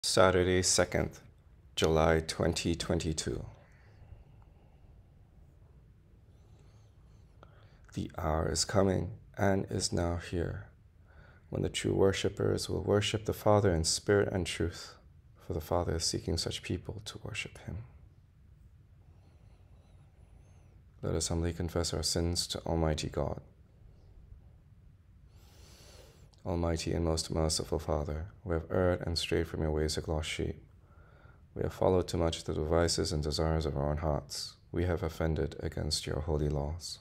Saturday, 2nd July 2022. The hour is coming and is now here when the true worshippers will worship the Father in spirit and truth, for the Father is seeking such people to worship Him. Let us humbly confess our sins to Almighty God. Almighty and most merciful Father, we have erred and strayed from your ways like lost sheep. We have followed too much the devices and desires of our own hearts. We have offended against your holy laws.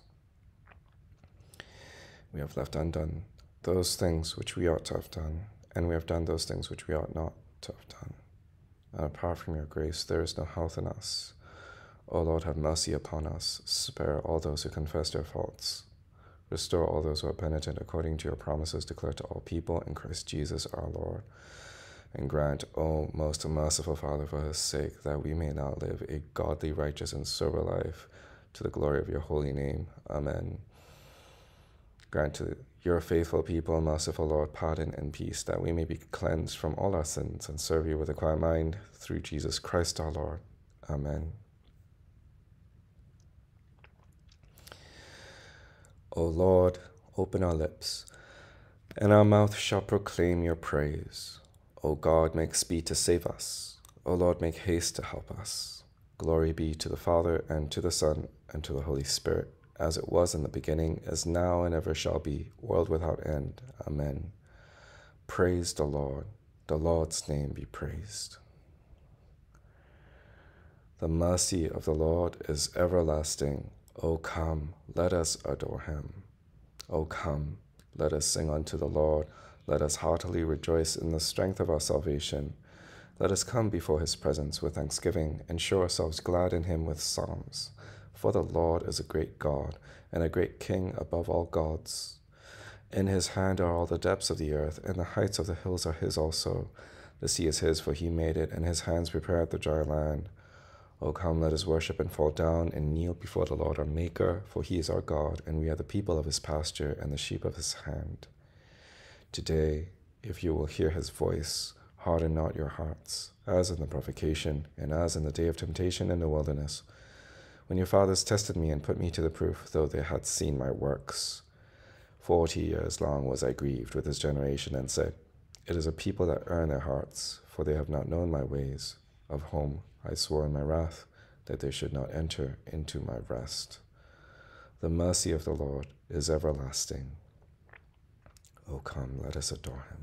We have left undone those things which we ought to have done, and we have done those things which we ought not to have done. And apart from your grace, there is no health in us. O Lord, have mercy upon us. Spare all those who confess their faults. Restore all those who are penitent according to your promises declared to all people in Christ Jesus our Lord. And grant, O most merciful Father, for his sake, that we may now live a godly, righteous, and sober life to the glory of your holy name. Amen. Grant to your faithful people, merciful Lord, pardon and peace, that we may be cleansed from all our sins and serve you with a quiet mind through Jesus Christ our Lord. Amen. O Lord, open our lips, and our mouth shall proclaim your praise. O God, make speed to save us. O Lord, make haste to help us. Glory be to the Father, and to the Son, and to the Holy Spirit, as it was in the beginning, is now, and ever shall be, world without end. Amen. Praise the Lord. The Lord's name be praised. The mercy of the Lord is everlasting. O come, let us adore him. O come, let us sing unto the Lord. Let us heartily rejoice in the strength of our salvation. Let us come before his presence with thanksgiving, and show ourselves glad in him with psalms. For the Lord is a great God, and a great King above all gods. In his hand are all the depths of the earth, and the heights of the hills are his also. The sea is his, for he made it, and his hands prepared the dry land. O come, let us worship and fall down and kneel before the Lord our Maker, for he is our God, and we are the people of his pasture and the sheep of his hand. Today, if you will hear his voice, harden not your hearts, as in the provocation, and as in the day of temptation in the wilderness, when your fathers tested me and put me to the proof, though they had seen my works. 40 years long was I grieved with this generation, and said, It is a people that earn their hearts, for they have not known my ways, of whom I swore in my wrath that they should not enter into my rest. The mercy of the Lord is everlasting. O come, let us adore him.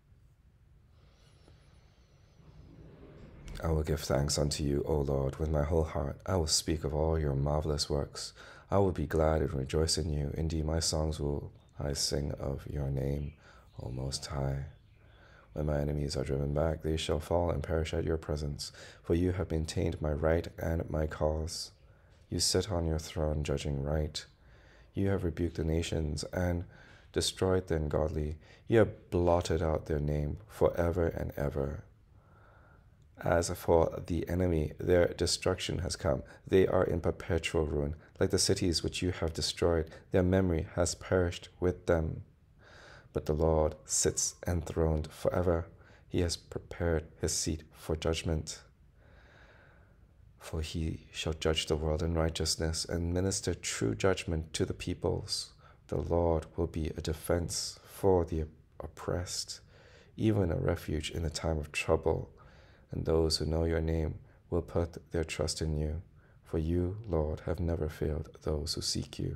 I will give thanks unto you, O Lord, with my whole heart. I will speak of all your marvelous works. I will be glad and rejoice in you. Indeed, my songs will I sing of your name, O Most High. When my enemies are driven back, they shall fall and perish at your presence. For you have maintained my right and my cause. You sit on your throne judging right. You have rebuked the nations and destroyed the ungodly. You have blotted out their name forever and ever. As for the enemy, their destruction has come. They are in perpetual ruin. Like the cities which you have destroyed, their memory has perished with them. But the Lord sits enthroned forever. He has prepared his seat for judgment. For he shall judge the world in righteousness and minister true judgment to the peoples. The Lord will be a defense for the oppressed, even a refuge in the time of trouble. And those who know your name will put their trust in you. For you, Lord, have never failed those who seek you.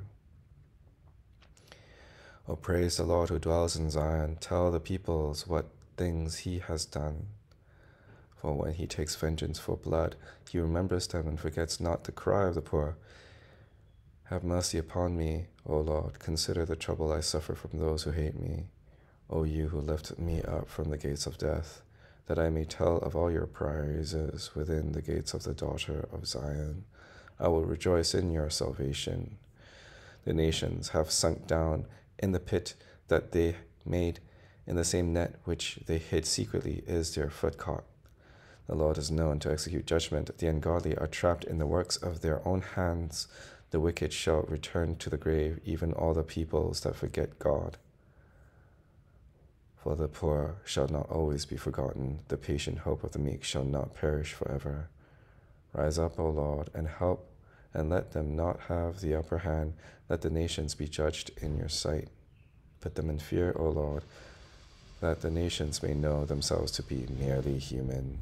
O praise the Lord who dwells in Zion. Tell the peoples what things he has done. For when he takes vengeance for blood, he remembers them and forgets not the cry of the poor. Have mercy upon me, O Lord. Consider the trouble I suffer from those who hate me. O you who lift me up from the gates of death, that I may tell of all your praises within the gates of the daughter of Zion. I will rejoice in your salvation. The nations have sunk down in the pit that they made, in the same net which they hid secretly is their foot caught. The Lord is known to execute judgment. The ungodly are trapped in the works of their own hands. The wicked shall return to the grave, even all the peoples that forget God. For the poor shall not always be forgotten, the patient hope of the meek shall not perish forever. Rise up, O Lord, and help, and let them not have the upper hand. Let the nations be judged in your sight. Put them in fear, O Lord, that the nations may know themselves to be merely human.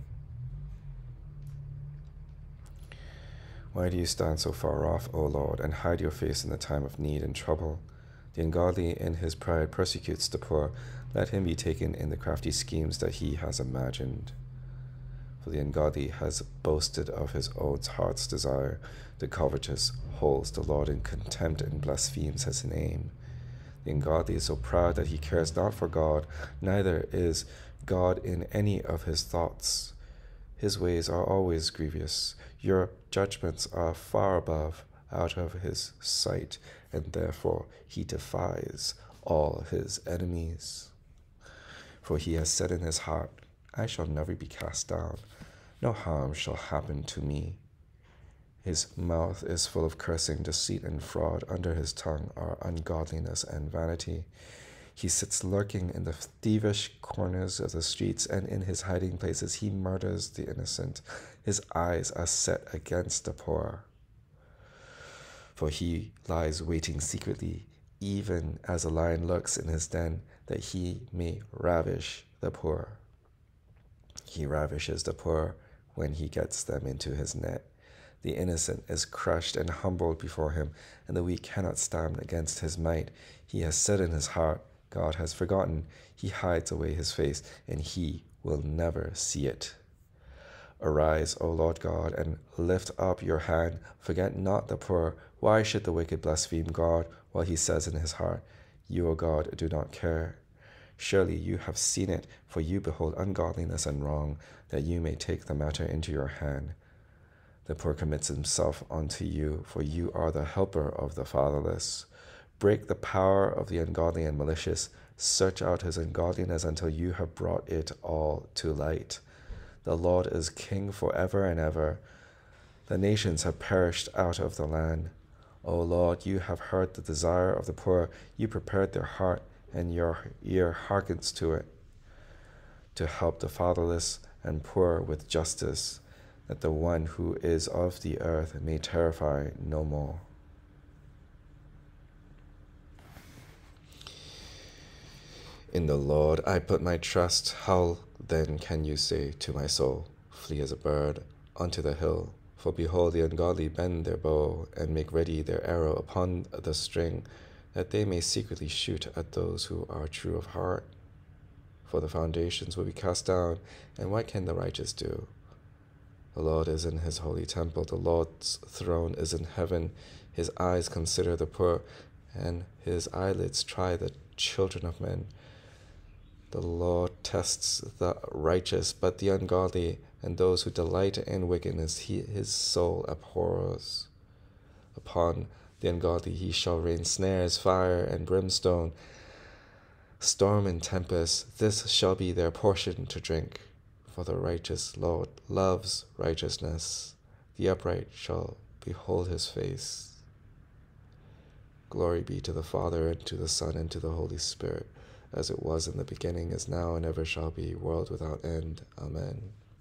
Why do you stand so far off, O Lord, and hide your face in the time of need and trouble? The ungodly in his pride persecutes the poor. Let him be taken in the crafty schemes that he has imagined. For the ungodly has boasted of his own heart's desire. The covetous holds the Lord in contempt and blasphemes his name. The ungodly is so proud that he cares not for God, neither is God in any of his thoughts. His ways are always grievous. Your judgments are far above, out of his sight, and therefore he defies all his enemies. For he has said in his heart, I shall never be cast down. No harm shall happen to me. His mouth is full of cursing, deceit, and fraud. Under his tongue are ungodliness and vanity. He sits lurking in the thievish corners of the streets, and in his hiding places he murders the innocent. His eyes are set against the poor. For he lies waiting secretly, even as a lion lurks in his den, that he may ravish the poor. He ravishes the poor when he gets them into his net. The innocent is crushed and humbled before him, and the weak cannot stand against his might. He has said in his heart, God has forgotten. He hides away his face, and he will never see it. Arise, O Lord God, and lift up your hand. Forget not the poor. Why should the wicked blaspheme God while he says in his heart, You, O God, do not care? Surely you have seen it, for you behold ungodliness and wrong, that you may take the matter into your hand. The poor commits himself unto you, for you are the helper of the fatherless. Break the power of the ungodly and malicious. Search out his ungodliness until you have brought it all to light. The Lord is king forever and ever. The nations have perished out of the land. O Lord, you have heard the desire of the poor. You prepared their heart, and your ear hearkens to it, to help the fatherless and poor with justice, that the one who is of the earth may terrify no more. In the Lord I put my trust. How then can you say to my soul, Flee as a bird unto the hill? For behold, the ungodly bend their bow, and make ready their arrow upon the string, that they may secretly shoot at those who are true of heart. For the foundations will be cast down, and what can the righteous do? The Lord is in his holy temple. The Lord's throne is in heaven. His eyes consider the poor, and his eyelids try the children of men. The Lord tests the righteous, but the ungodly and those who delight in wickedness his soul abhors. Upon the ungodly he shall rain snares, fire, and brimstone, storm and tempest. This shall be their portion to drink. For the righteous Lord loves righteousness. The upright shall behold his face. Glory be to the Father, and to the Son, and to the Holy Spirit, as it was in the beginning, is now, and ever shall be, world without end. Amen.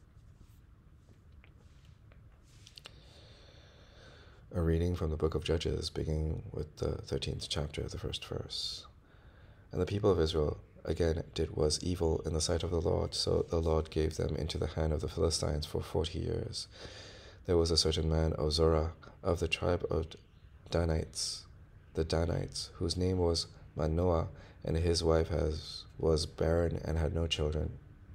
A reading from the book of Judges, beginning with the 13th chapter, the first verse. And the people of Israel again did what was evil in the sight of the Lord, so the Lord gave them into the hand of the Philistines for 40 years. There was a certain man of Zorah, of the tribe of Danites, whose name was Manoah, and his wife was barren and had no children.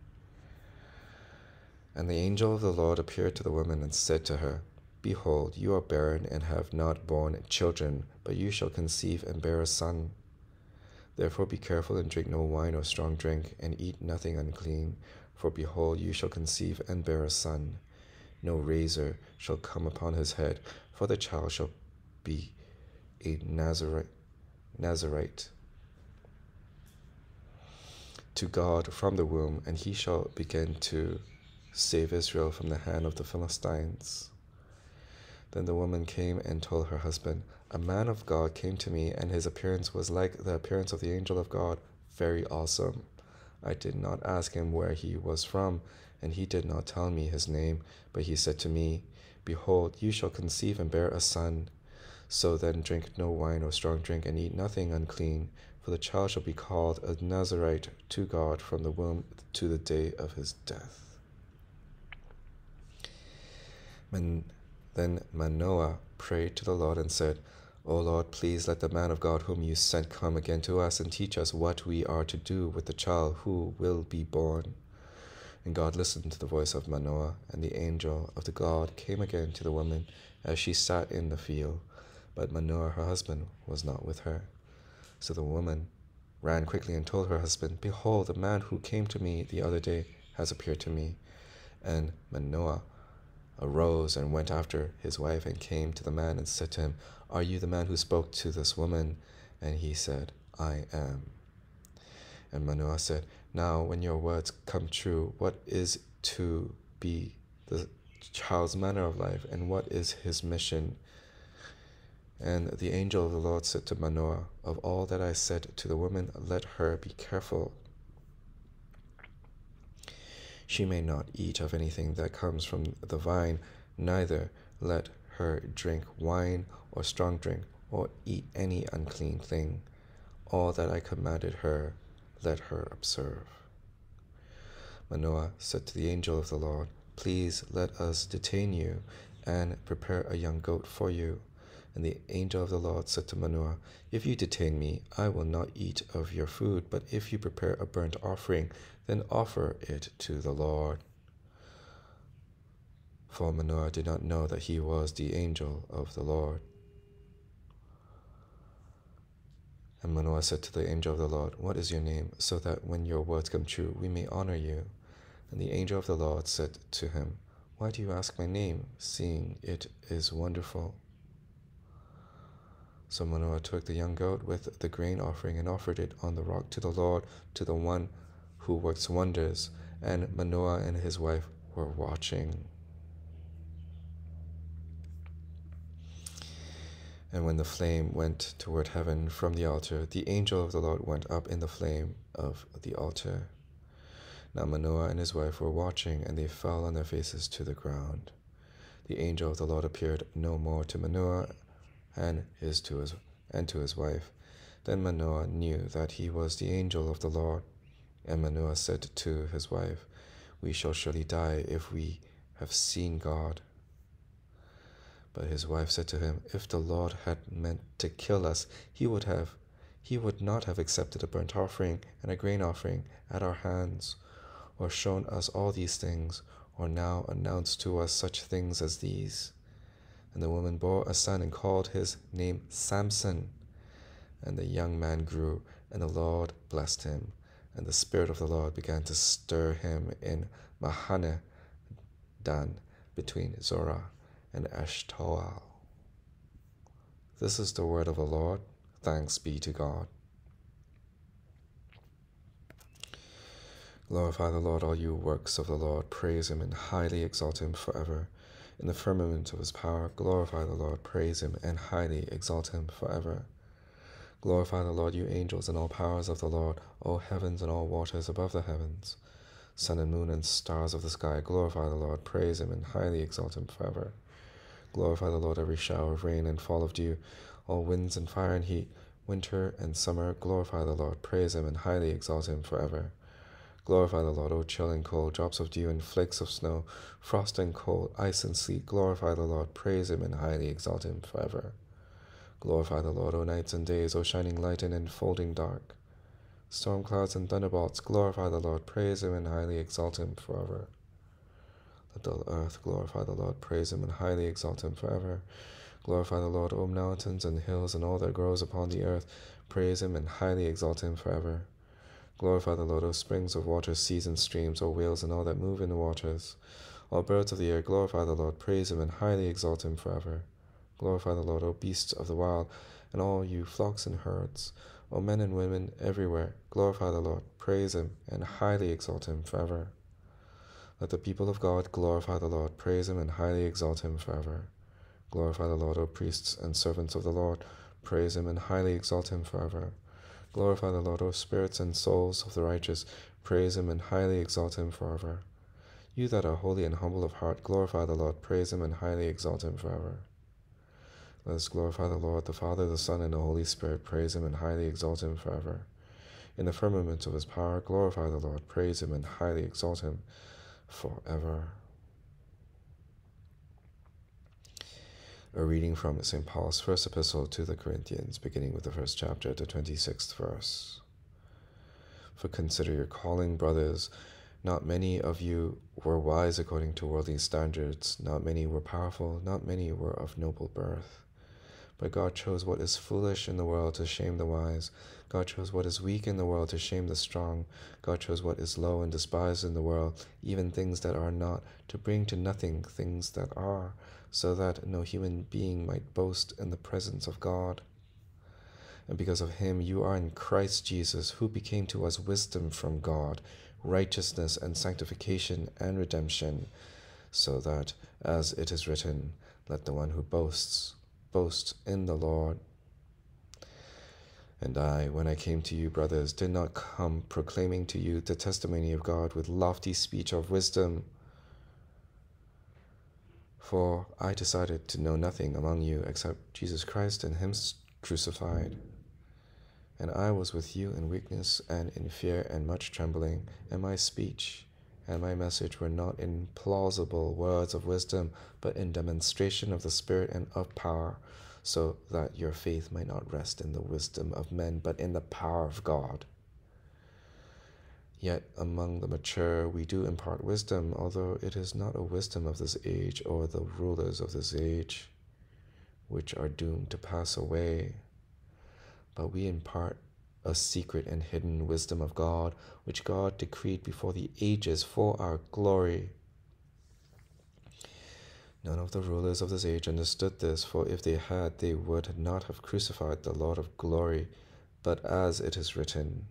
And the angel of the Lord appeared to the woman and said to her, Behold, you are barren and have not borne children, but you shall conceive and bear a son. Therefore be careful and drink no wine or strong drink, and eat nothing unclean. For behold, you shall conceive and bear a son. No razor shall come upon his head, for the child shall be a Nazarite to God from the womb, and he shall begin to save Israel from the hand of the Philistines. Then the woman came and told her husband, A man of God came to me, and his appearance was like the appearance of the angel of God, very awesome. I did not ask him where he was from, and he did not tell me his name, but he said to me, Behold, you shall conceive and bear a son. So then drink no wine or strong drink, and eat nothing unclean, for the child shall be called a Nazarite to God from the womb to the day of his death. Then Manoah prayed to the Lord and said, O Lord, please let the man of God whom you sent come again to us and teach us what we are to do with the child who will be born. And God listened to the voice of Manoah, and the angel of the God came again to the woman as she sat in the field. But Manoah, her husband, was not with her. So the woman ran quickly and told her husband, Behold, the man who came to me the other day has appeared to me. And Manoah arose and went after his wife and came to the man and said to him, Are you the man who spoke to this woman? And he said, I am. And Manoah said, Now when your words come true, what is to be the child's manner of life, and what is his mission? And the angel of the Lord said to Manoah, Of all that I said to the woman, let her be careful. She may not eat of anything that comes from the vine, neither let her drink wine or strong drink, or eat any unclean thing. All that I commanded her, let her observe. Manoah said to the angel of the Lord, Please let us detain you, and prepare a young goat for you. And the angel of the Lord said to Manoah, If you detain me, I will not eat of your food, but if you prepare a burnt offering, then offer it to the Lord. For Manoah did not know that he was the angel of the Lord. And Manoah said to the angel of the Lord, What is your name, so that when your words come true, we may honor you? And the angel of the Lord said to him, Why do you ask my name, seeing it is wonderful? So Manoah took the young goat with the grain offering and offered it on the rock to the Lord, to the one who works wonders. And Manoah and his wife were watching. And when the flame went toward heaven from the altar, the angel of the Lord went up in the flame of the altar. Now Manoah and his wife were watching, and they fell on their faces to the ground. The angel of the Lord appeared no more to Manoah and to his wife. Then Manoah knew that he was the angel of the Lord. And Manoah said to his wife, We shall surely die if we have seen God. But his wife said to him, If the Lord had meant to kill us, he would not have accepted a burnt offering and a grain offering at our hands, or shown us all these things, or now announced to us such things as these. And the woman bore a son and called his name Samson. And the young man grew, and the Lord blessed him. And the Spirit of the Lord began to stir him in Mahaneh Dan, between Zorah and Eshtaol. This is the word of the Lord. Thanks be to God. Glorify the Lord, all you works of the Lord. Praise him and highly exalt him forever. In the firmament of his power, glorify the Lord. Praise him and highly exalt him forever. Glorify the Lord, you angels, and all powers of the Lord, O heavens and all waters above the heavens. Sun and moon and stars of the sky, glorify the Lord. Praise him and highly exalt him forever. Glorify the Lord, every shower of rain and fall of dew, all winds and fire and heat, winter and summer, glorify the Lord. Praise him and highly exalt him forever. Glorify the Lord, O chill and cold, drops of dew and flakes of snow, frost and cold, ice and sleet, glorify the Lord. Praise him and highly exalt him forever. Glorify the Lord, O nights and days, O shining light and enfolding dark. Storm clouds and thunderbolts, glorify the Lord. Praise him and highly exalt him forever. Let the earth glorify the Lord. Praise him and highly exalt him forever. Glorify the Lord, O mountains and hills, and all that grows upon the earth. Praise him and highly exalt him forever. Glorify the Lord, O springs of water, seas and streams, O whales and all that move in the waters. All birds of the air, glorify the Lord. Praise him and highly exalt him forever. Glorify the Lord, O beasts of the wild, and all you flocks and herds. O men and women everywhere, glorify the Lord. Praise him and highly exalt him forever. Let the people of God glorify the Lord. Praise him and highly exalt him forever. Glorify the Lord, O priests and servants of the Lord. Praise him and highly exalt him forever. Glorify the Lord, O spirits and souls of the righteous. Praise him and highly exalt him forever. You that are holy and humble of heart, glorify the Lord. Praise him and highly exalt him forever. Let us glorify the Lord, the Father, the Son, and the Holy Spirit. Praise him and highly exalt him forever. In the firmament of his power, glorify the Lord. Praise him and highly exalt him forever. A reading from St. Paul's first epistle to the Corinthians, beginning with the first chapter, the 26th verse. For consider your calling, brothers. Not many of you were wise according to worldly standards. Not many were powerful. Not many were of noble birth. But God chose what is foolish in the world to shame the wise. God chose what is weak in the world to shame the strong. God chose what is low and despised in the world, even things that are not, to bring to nothing things that are, so that no human being might boast in the presence of God. And because of him you are in Christ Jesus, who became to us wisdom from God, righteousness and sanctification and redemption, so that, as it is written, let the one who boasts boast in the Lord. And I, when I came to you, brothers, did not come proclaiming to you the testimony of God with lofty speech of wisdom, for I decided to know nothing among you except Jesus Christ and him crucified. And I was with you in weakness and in fear and much trembling, and my speech and my message were not in plausible words of wisdom, but in demonstration of the Spirit and of power, so that your faith might not rest in the wisdom of men, but in the power of God. Yet among the mature we do impart wisdom, although it is not a wisdom of this age or the rulers of this age, which are doomed to pass away. But we impart a secret and hidden wisdom of God, which God decreed before the ages for our glory. None of the rulers of this age understood this, for if they had, they would not have crucified the Lord of glory. But as it is written,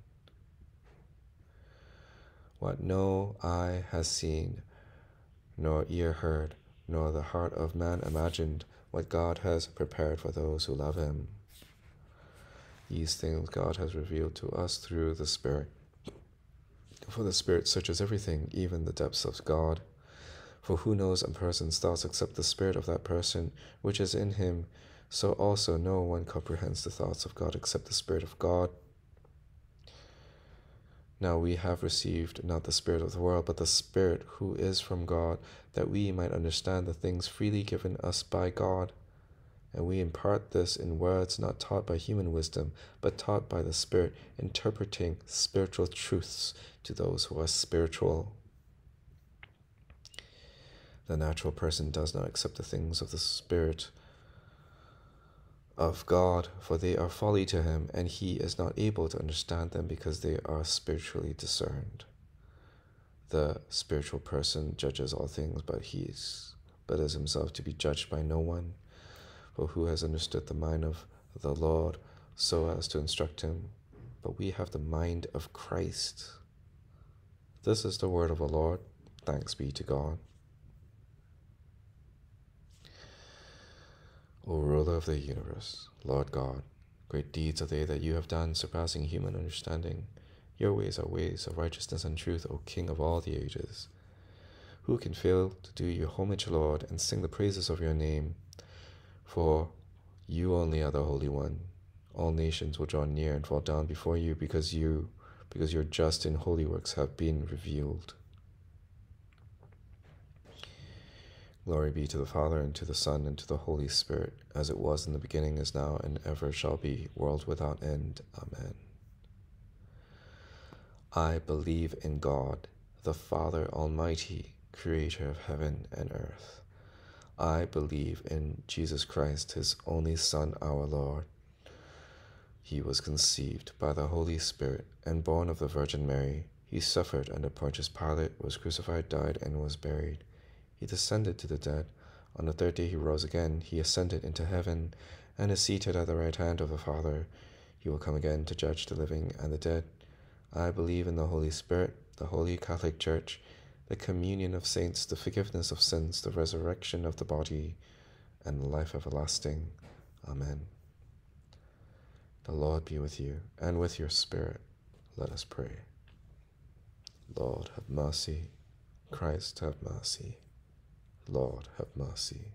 what no eye has seen, nor ear heard, nor the heart of man imagined, what God has prepared for those who love him. These things God has revealed to us through the Spirit. For the Spirit searches everything, even the depths of God. For who knows a person's thoughts except the spirit of that person which is in him? So also no one comprehends the thoughts of God except the Spirit of God. Now we have received not the spirit of the world, but the Spirit who is from God, that we might understand the things freely given us by God. And we impart this in words not taught by human wisdom, but taught by the Spirit, interpreting spiritual truths to those who are spiritual. The natural person does not accept the things of the Spirit of God, for they are folly to him, and he is not able to understand them because they are spiritually discerned. The spiritual person judges all things, but is himself to be judged by no one. For who has understood the mind of the Lord so as to instruct him? But we have the mind of Christ. This is the word of the Lord. Thanks be to God. O ruler of the universe, Lord God, great deeds are they that you have done, surpassing human understanding. Your ways are ways of righteousness and truth, O King of all the ages. Who can fail to do you homage, Lord, and sing the praises of your name? For you only are the Holy One. All nations will draw near and fall down before you, because your just and holy works have been revealed. Glory be to the Father, and to the Son, and to the Holy Spirit, as it was in the beginning, is now, and ever shall be, world without end. Amen. I believe in God, the Father Almighty, creator of heaven and earth. I believe in Jesus Christ, his only Son, our Lord. He was conceived by the Holy Spirit and born of the Virgin Mary. He suffered under Pontius Pilate, was crucified, died, and was buried. He descended to the dead. On the third day he rose again. He ascended into heaven and is seated at the right hand of the Father. He will come again to judge the living and the dead. I believe in the Holy Spirit, the Holy Catholic Church, the communion of saints, the forgiveness of sins, the resurrection of the body, and life everlasting. Amen. The Lord be with you, and with your spirit. Let us pray. Lord, have mercy. Christ, have mercy. Lord, have mercy.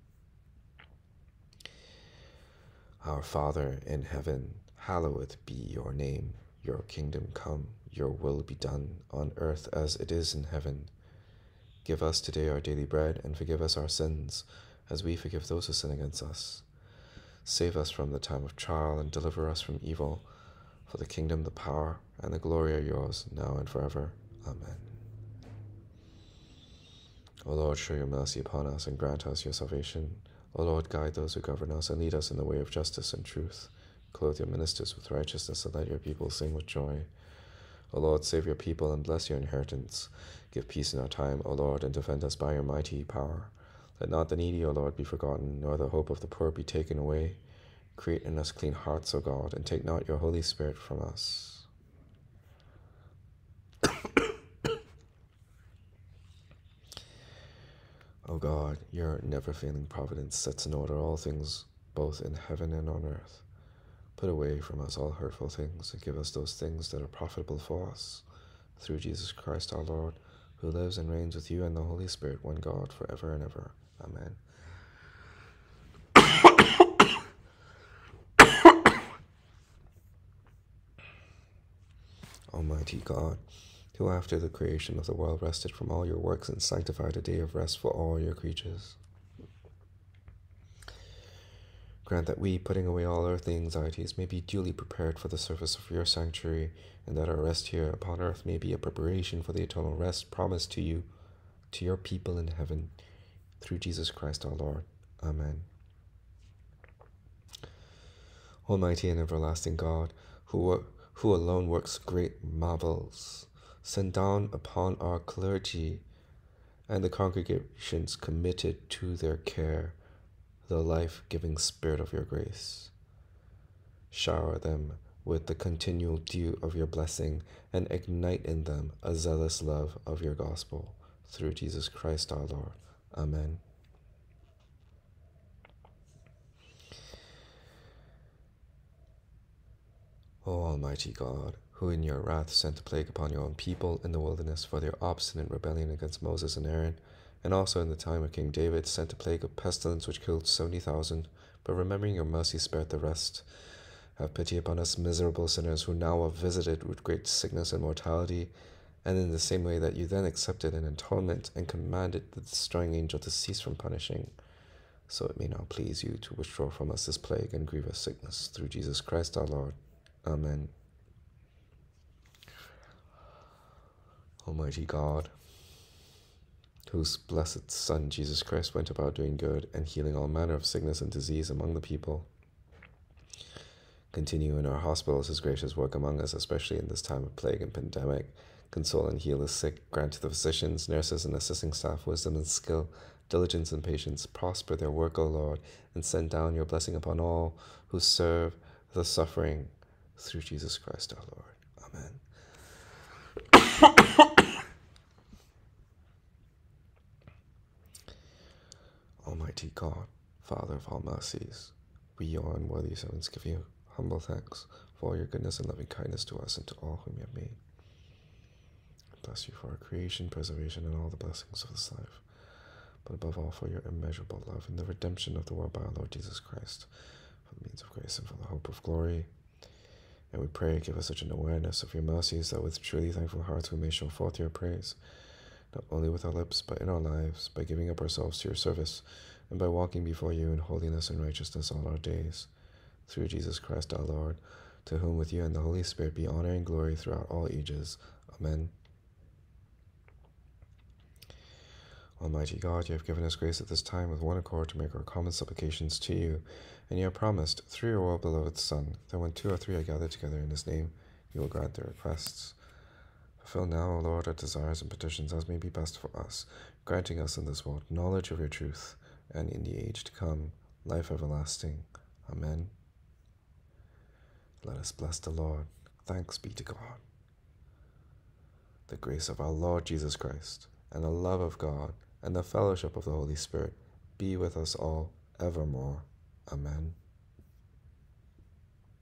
Our Father in heaven, hallowed be your name. Your kingdom come, your will be done, on earth as it is in heaven. Give us today our daily bread, and forgive us our sins, as we forgive those who sin against us. Save us from the time of trial, and deliver us from evil. For the kingdom, the power, and the glory are yours, now and forever. Amen. O Lord, show your mercy upon us, and grant us your salvation. O Lord, guide those who govern us, and lead us in the way of justice and truth. Clothe your ministers with righteousness, and let your people sing with joy. O Lord, save your people, and bless your inheritance. Give peace in our time, O Lord, and defend us by your mighty power. Let not the needy, O Lord, be forgotten, nor the hope of the poor be taken away. Create in us clean hearts, O God, and take not your Holy Spirit from us. O God, your never-failing providence sets in order all things, both in heaven and on earth. Put away from us all hurtful things, and give us those things that are profitable for us. Through Jesus Christ our Lord, who lives and reigns with you and the Holy Spirit, one God, forever and ever. Amen. Almighty God, who after the creation of the world rested from all your works and sanctified a day of rest for all your creatures, grant that we, putting away all earthly anxieties, may be duly prepared for the service of your sanctuary, and that our rest here upon earth may be a preparation for the eternal rest promised to you, to your people in heaven, through Jesus Christ our Lord. Amen. Almighty and everlasting God, who alone works great marvels, send down upon our clergy and the congregations committed to their care the life-giving Spirit of your grace. Shower them with the continual dew of your blessing, and ignite in them a zealous love of your gospel, through Jesus Christ our Lord. Amen. O Almighty God, who in your wrath sent a plague upon your own people in the wilderness for their obstinate rebellion against Moses and Aaron, and also in the time of King David sent a plague of pestilence which killed 70,000, but remembering your mercy spared the rest. Have pity upon us miserable sinners, who now are visited with great sickness and mortality, and in the same way that you then accepted an atonement and commanded the destroying angel to cease from punishing, so it may now please you to withdraw from us this plague and grievous sickness, through Jesus Christ our Lord. Amen. Almighty God, whose blessed Son, Jesus Christ, went about doing good and healing all manner of sickness and disease among the people, continue in our hospitals his gracious work among us, especially in this time of plague and pandemic. Console and heal the sick. Grant to the physicians, nurses, and assisting staff wisdom and skill, diligence and patience. Prosper their work, O Lord, and send down your blessing upon all who serve the suffering, through Jesus Christ our Lord. Amen. Almighty God, Father of all mercies, we, your unworthy servants, give you humble thanks for all your goodness and loving kindness to us and to all whom you have made. Bless you for our creation, preservation, and all the blessings of this life, but above all for your immeasurable love and the redemption of the world by our Lord Jesus Christ, for the means of grace and for the hope of glory. And we pray, give us such an awareness of your mercies that with truly thankful hearts we may show forth your praise, not only with our lips, but in our lives, by giving up ourselves to your service, and by walking before you in holiness and righteousness all our days. Through Jesus Christ our Lord, to whom with you and the Holy Spirit be honor and glory throughout all ages. Amen. Almighty God, you have given us grace at this time with one accord to make our common supplications to you, and you have promised, through your well-beloved Son, that when 2 or 3 are gathered together in his name, you will grant their requests. Fulfill now, O Lord, our desires and petitions as may be best for us, granting us in this world knowledge of your truth, and in the age to come, life everlasting. Amen. Let us bless the Lord. Thanks be to God. The grace of our Lord Jesus Christ, and the love of God, and the fellowship of the Holy Spirit be with us all evermore. Amen.